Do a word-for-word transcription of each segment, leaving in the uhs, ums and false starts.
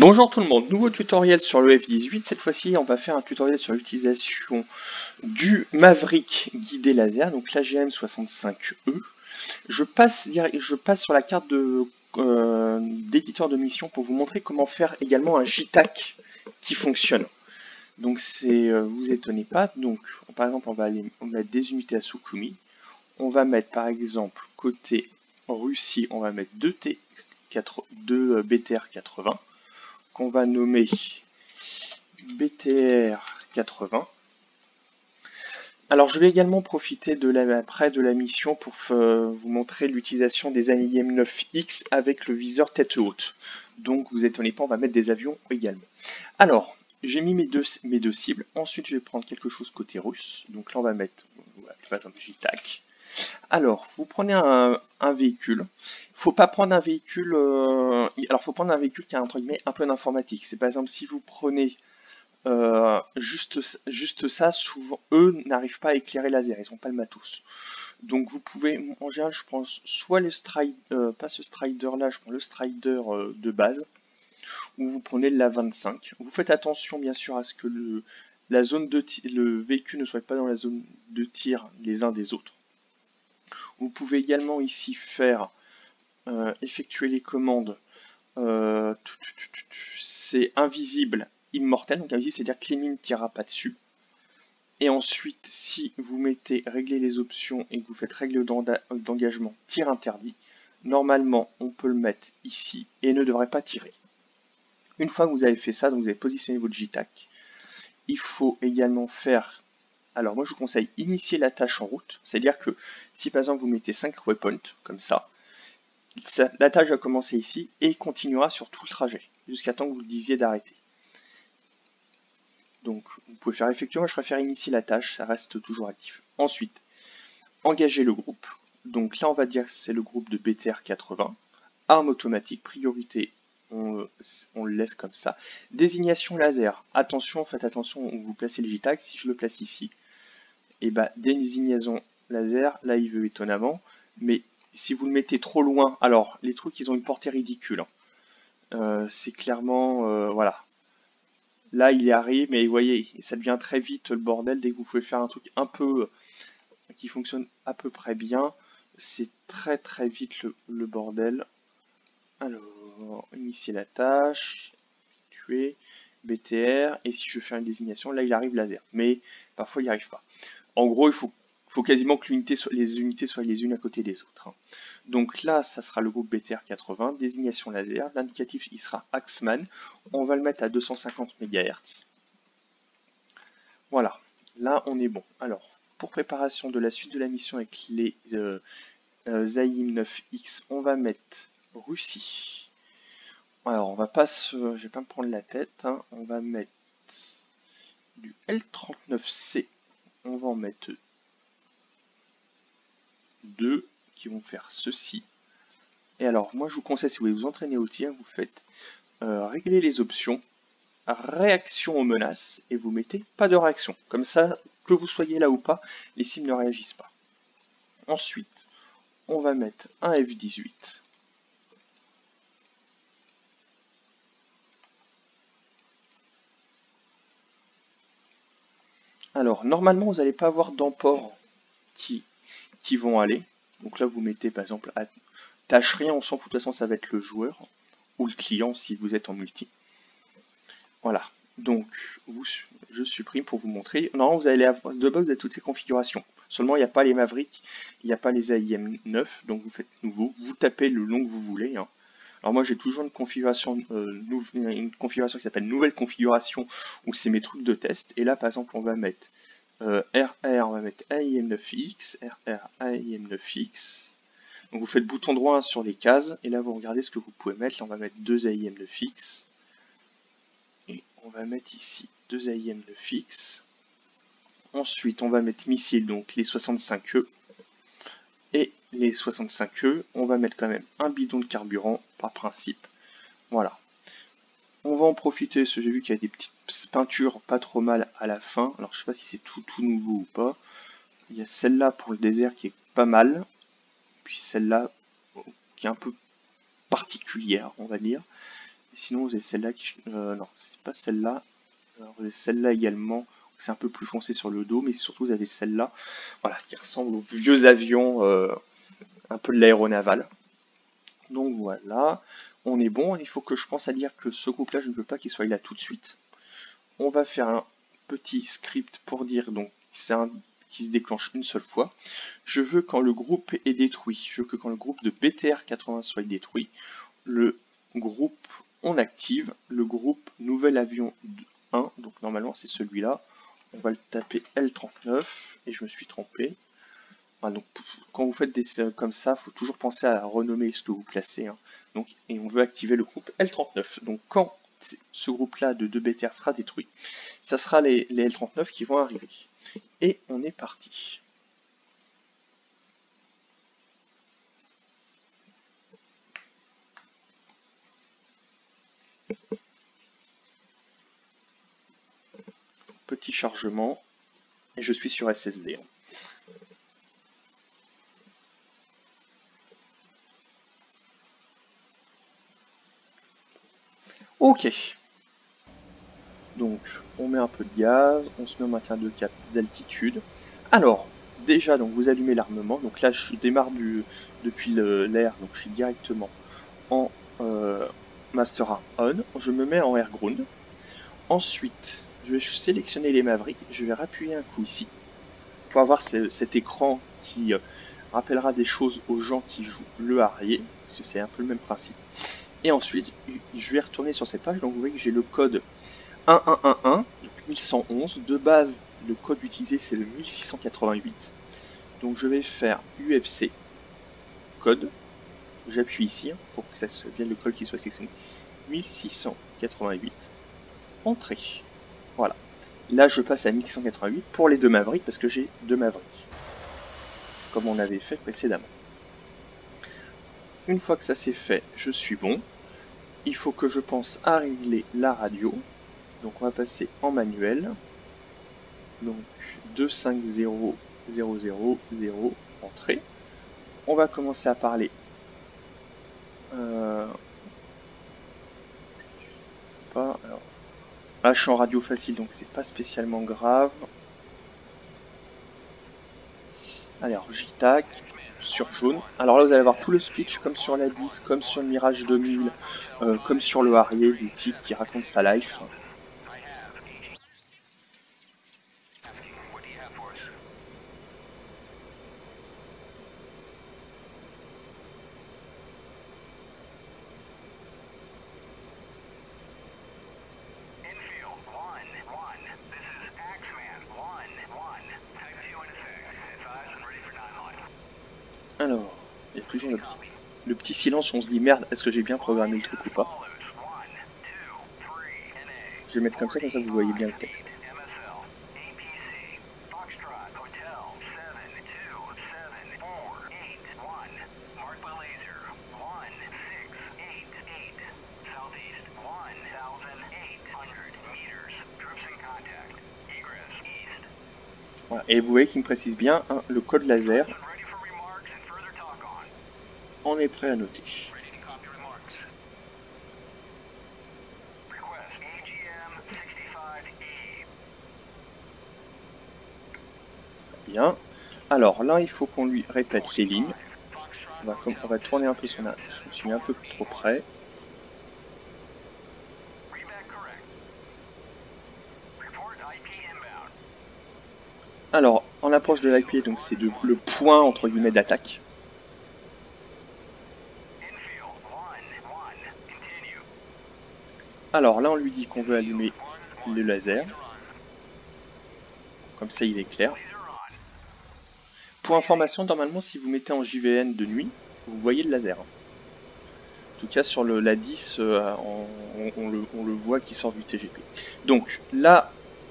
Bonjour tout le monde, nouveau tutoriel sur le F dix-huit. Cette fois-ci, on va faire un tutoriel sur l'utilisation du Maverick guidé laser, donc l'A G M soixante-cinq E. Je passe, je passe sur la carte de, euh, d'éditeur de mission pour vous montrer comment faire également un J TAC qui fonctionne. Donc c'est, euh, vous étonnez pas. Donc par exemple, on va aller on va mettre des unités à Sukhumi. On va mettre par exemple côté Russie, on va mettre deux T deux B T R quatre-vingts. Qu'on va nommer B T R quatre-vingts. Alors je vais également profiter de la, après de la mission pour euh, vous montrer l'utilisation des A I M neuf X avec le viseur tête haute. Donc vous étonnez pas, on va mettre des avions également. Alors, j'ai mis mes deux, mes deux cibles. Ensuite, je vais prendre quelque chose côté russe. Donc là, on va mettre voilà, J TAC. Alors, vous prenez un, un véhicule. Il ne faut pas prendre un véhicule. Euh, alors, faut prendre un véhicule qui a entre guillemets un peu d'informatique. C'est par exemple si vous prenez euh, juste, juste ça, souvent eux n'arrivent pas à éclairer laser. Ils n'ont pas le matos. Donc, vous pouvez, en général, je prends soit le strider, euh, pas ce strider là, je prends le strider euh, de base, ou vous prenez le vingt-cinq. Vous faites attention bien sûr à ce que le, la zone de le véhicule ne soit pas dans la zone de tir les uns des autres. Vous pouvez également ici faire euh, effectuer les commandes. Euh, c'est invisible, immortel. Donc invisible, c'est-à-dire que l'ennemi ne tirera pas dessus. Et ensuite, si vous mettez régler les options et que vous faites règle d'engagement tir interdit, normalement on peut le mettre ici et ne devrait pas tirer. Une fois que vous avez fait ça, donc vous avez positionné votre J TAC, il faut également faire. Alors moi je vous conseille initier la tâche en route, c'est-à-dire que si par exemple vous mettez cinq waypoints comme ça, ça, la tâche va commencer ici et continuera sur tout le trajet, jusqu'à temps que vous le disiez d'arrêter. Donc vous pouvez faire effectuer, moi je préfère initier la tâche, ça reste toujours actif. Ensuite, engager le groupe, donc là on va dire que c'est le groupe de B T R quatre-vingts, arme automatique, priorité, on, on le laisse comme ça. Désignation laser, attention, faites attention où vous placez le J TAC, si je le place ici, et bah désignation laser, là il veut étonnamment, mais si vous le mettez trop loin, alors les trucs ils ont une portée ridicule, hein. euh, c'est clairement, euh, voilà, là il y arrive, mais vous voyez, ça devient très vite le bordel, dès que vous pouvez faire un truc un peu, euh, qui fonctionne à peu près bien, c'est très très vite le, le bordel. Alors, initier la tâche, tuer, B T R, et si je fais une désignation, là il arrive laser, mais parfois il n'y arrive pas. En gros, il faut, faut quasiment que l'unité soit, les unités soient les unes à côté des autres, hein. Donc là, ça sera le groupe B T R quatre-vingts, désignation laser, l'indicatif il sera Axman, on va le mettre à deux cent cinquante mégahertz. Voilà, là on est bon. Alors, pour préparation de la suite de la mission avec les euh, euh, A I M neuf X, on va mettre Russie. Alors, on va pas se, je vais pas me prendre la tête, hein. On va mettre du L trente-neuf C, on va en mettre deux qui vont faire ceci. Et alors, moi je vous conseille, si vous voulez vous entraîner au tir, vous faites euh, régler les options, réaction aux menaces, et vous mettez pas de réaction. Comme ça, que vous soyez là ou pas, les cibles ne réagissent pas. Ensuite, on va mettre un F dix-huit. Alors, normalement, vous n'allez pas avoir d'emport qui, qui vont aller. Donc là, vous mettez par exemple à tâche rien, on s'en fout, de toute façon, ça va être le joueur ou le client si vous êtes en multi. Voilà, donc vous, je supprime pour vous montrer. Normalement, vous allez avoir, de base, vous avez toutes ces configurations. Seulement, il n'y a pas les Maverick, il n'y a pas les A I M neuf, donc vous faites nouveau. Vous tapez le nom que vous voulez, hein. Alors moi, j'ai toujours une configuration, euh, une configuration qui s'appelle nouvelle configuration, où c'est mes trucs de test. Et là, par exemple, on va mettre euh, R R, on va mettre A I M neuf X, R R A I M neuf X. Donc vous faites bouton droit sur les cases, et là, vous regardez ce que vous pouvez mettre. Là, on va mettre deux A I M neuf X. Et on va mettre ici deux A I M neuf X. Ensuite, on va mettre missile, donc les soixante-cinq E. Et les soixante-cinq E, on va mettre quand même un bidon de carburant par principe. Voilà. On va en profiter, parce que j'ai vu qu'il y a des petites peintures pas trop mal à la fin. Alors je sais pas si c'est tout, tout nouveau ou pas. Il y a celle-là pour le désert qui est pas mal. Puis celle-là qui est un peu particulière, on va dire. sinon vous avez celle-là qui... Euh, non, c'est pas celle-là. Vous avez celle-là également, c'est un peu plus foncé sur le dos, mais surtout vous avez celle-là, voilà, qui ressemble aux vieux avions, euh, un peu de l'aéronaval. Donc voilà, on est bon. Il faut que je pense à dire que ce groupe-là, je ne veux pas qu'il soit là tout de suite. On va faire un petit script pour dire donc c'est un qui se déclenche une seule fois. Je veux quand le groupe est détruit, je veux que quand le groupe de B T R quatre-vingts soit détruit, le groupe on active, le groupe nouvel avion un, donc normalement c'est celui-là. On va le taper L trente-neuf et je me suis trompé. Voilà, donc quand vous faites des comme ça, il faut toujours penser à renommer ce que vous placez. Hein. Donc, et on veut activer le groupe L trente-neuf. Donc quand ce groupe-là de deux B T R sera détruit, ça sera les, les L trente-neuf qui vont arriver. Et on est parti. Petit chargement. Et je suis sur S S D. Ok. Donc, on met un peu de gaz, on se met en maintien de cap d'altitude. Alors, déjà, donc vous allumez l'armement. Donc là, je démarre du, depuis l'air, donc je suis directement en euh, Master Arm On. Je me mets en Air Ground. Ensuite, je vais sélectionner les Mavericks. Je vais appuyer un coup ici pour avoir ce, cet écran qui euh, rappellera des choses aux gens qui jouent le Harrier, parce que c'est un peu le même principe. Et ensuite, je vais retourner sur cette page. Donc vous voyez que j'ai le code un un un un, mille cent onze. De base, le code utilisé, c'est le mille six cent quatre-vingt-huit. Donc je vais faire U F C code. J'appuie ici hein, pour que ça vienne le code qui soit sélectionné. mille six cent quatre-vingt-huit. Entrée. Voilà. Là, je passe à mille six cent quatre-vingt-huit pour les deux Mavericks parce que j'ai deux Mavericks. Comme on avait fait précédemment. Une fois que ça c'est fait, je suis bon. Il faut que je pense à régler la radio. Donc on va passer en manuel. Donc deux cinq zéro zéro zéro zéro, entrée. On va commencer à parler. Euh... Pas, alors... Là je suis en radio facile donc c'est pas spécialement grave. Allez, alors J T A C sur jaune. Alors là vous allez avoir tout le speech comme sur la dix, comme sur le Mirage deux mille, euh, comme sur le Harrier du type qui raconte sa life. Alors, il y a toujours le petit, le petit silence où on se dit merde, est-ce que j'ai bien programmé le truc ou pas? Je vais mettre comme ça, comme ça vous voyez bien le texte. Voilà. Et vous voyez qu'il me précise bien hein, le code laser. On est prêt à noter. Bien. Alors là, il faut qu'on lui répète les lignes. On va, on va tourner un peu son âge. Je me suis mis un peu trop près. Alors, en approche de l'I P, donc c'est le point entre guillemets d'attaque. Alors là, on lui dit qu'on veut allumer le laser. Comme ça, il est clair. Pour information, normalement, si vous mettez en J V N de nuit, vous voyez le laser. En tout cas, sur le, la dix, euh, on, on, le, on le voit qui sort du T G P. Donc là,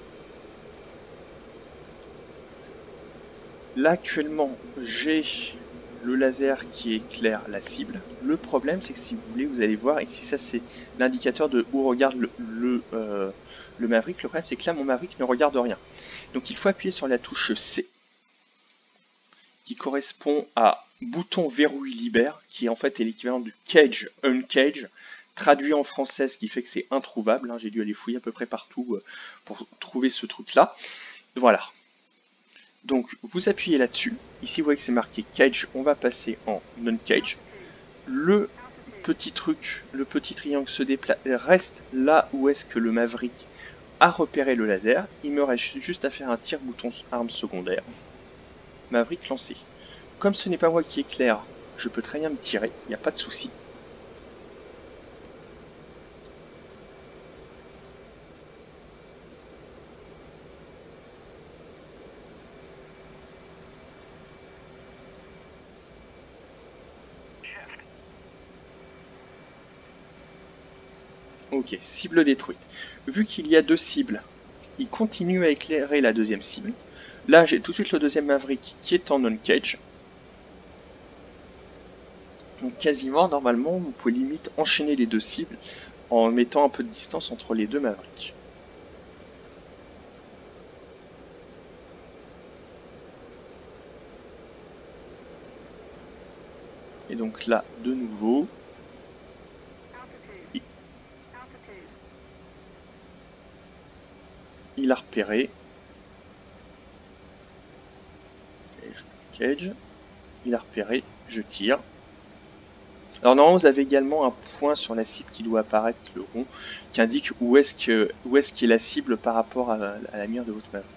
là actuellement, j'ai le laser qui éclaire la cible. Le problème, c'est que si vous voulez, vous allez voir, et si ça c'est l'indicateur de où regarde le, le, euh, le Maverick, le problème c'est que là, mon Maverick ne regarde rien. Donc il faut appuyer sur la touche C, qui correspond à bouton verrouille libère, qui en fait est l'équivalent du cage uncage, traduit en français, ce qui fait que c'est introuvable. Hein. J'ai dû aller fouiller à peu près partout euh, pour trouver ce truc-là. Voilà. Donc vous appuyez là-dessus. Ici vous voyez que c'est marqué cage, on va passer en non-cage. Le petit truc, le petit triangle se déplace, reste là où est-ce que le Maverick a repéré le laser. Il me reste juste à faire un tir bouton arme secondaire. Maverick lancé. Comme ce n'est pas moi qui éclaire, je peux très bien me tirer, il n'y a pas de souci. Ok, cible détruite. Vu qu'il y a deux cibles, il continue à éclairer la deuxième cible. Là, j'ai tout de suite le deuxième Maverick qui est en non-cage. Donc quasiment, normalement, vous pouvez limite enchaîner les deux cibles en mettant un peu de distance entre les deux Mavericks. Et donc là, de nouveau, il, il a repéré. Et je cage. Il a repéré, je tire. Alors normalement vous avez également un point sur la cible qui doit apparaître, le rond, qui indique où est-ce que où est-ce qu'est la cible par rapport à, à la mire de votre Maverick.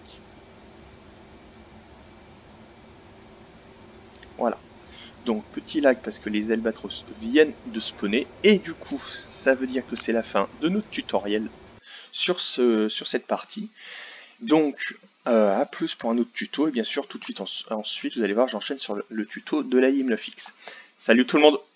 Voilà. Donc petit lag parce que les albatros viennent de spawner et du coup ça veut dire que c'est la fin de notre tutoriel sur, ce, sur cette partie. Donc euh, à plus pour un autre tuto et bien sûr tout de suite en, ensuite vous allez voir j'enchaîne sur le, le tuto de l'A I M neuf X. Salut tout le monde!